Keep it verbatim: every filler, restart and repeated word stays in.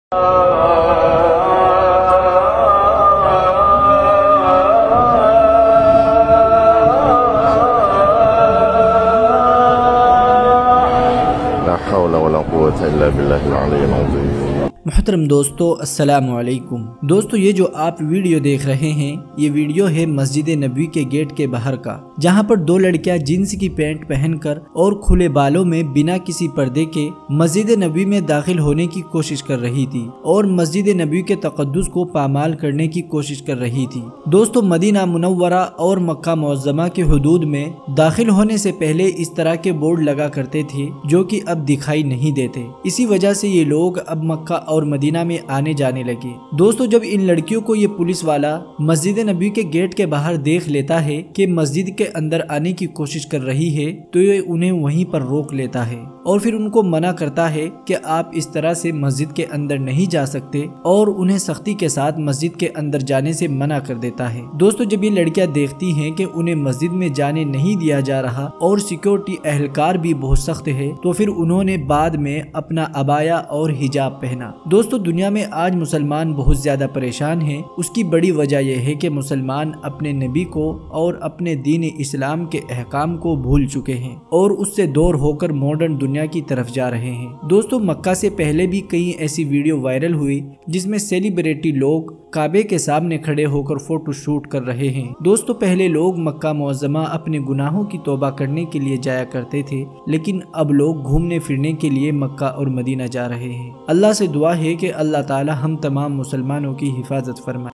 محترم دوستو السلام علیکم دوستو، یہ جو آپ ویڈیو دیکھ رہے ہیں یہ ویڈیو ہے مسجد نبوی کے گیٹ کے باہر کا، جہاں پر دو لڑکیاں جینس کی پینٹ پہن کر اور کھلے بالوں میں بنا کسی پردے کے مسجد نبوی میں داخل ہونے کی کوشش کر رہی تھی اور مسجد نبوی کے تقدس کو پامال کرنے کی کوشش کر رہی تھی۔ دوستو، مدینہ منورہ اور مکہ معظمہ کے حدود میں داخل ہونے سے پہلے اس طرح کے بورڈ لگا کرتے تھے جو کہ اب دکھائی نہیں دیتے، اسی وجہ سے یہ لوگ اب مکہ اور مدینہ میں آنے جانے لگے۔ دوستو، جب ان لڑکیوں کو یہ پولیس والا مسجد نبوی کے گیٹ کے باہر دیکھ لیتا ہے کہ مسجد کے اندر آنے کی کوشش کر رہی ہے تو یہ انہیں وہیں پر روک لیتا ہے اور پھر ان کو منع کرتا ہے کہ آپ اس طرح سے مسجد کے اندر نہیں جا سکتے اور انہیں سختی کے ساتھ مسجد کے اندر جانے سے منع کر دیتا ہے۔ دوستو، جب یہ لڑکیاں دیکھتی ہیں کہ انہیں مسجد میں جانے نہیں دیا جا رہا اور سیکیورٹی اہلکار بھی بہت سخت ہے تو پھر انہوں نے بعد میں اپنا عبایا اور حجاب پہنا۔ دوستو، دنیا میں آج مسلمان بہت زیادہ پریشان ہیں، اس کی بڑی وجہ یہ ہے کہ مسلمان اپنے نبی کو اور اپنے دین اسلام کے احکام کو بھول چکے ہیں اور اس سے دور ہو کر ماڈرن دنیا کی طرف جا رہے ہیں۔ دوستو، مکہ سے پہلے بھی کئی ایسی ویڈیو وائرل ہوئی جس میں سیلیبریٹی لوگ کعبے کے سامنے کھڑے ہو کر فوٹو شوٹ کر رہے ہیں۔ دوستو، پہلے لوگ مکہ معظمہ اپنے گناہوں کی توبہ کرنے کے لیے جایا کرتے تھے، لیکن اب لوگ گھومنے پھرنے کے لیے مکہ اور مدینہ جا رہے ہیں۔ اللہ سے دعا ہے کہ اللہ تعالی ہم تمام مسلمانوں کی حفاظت فرمائے۔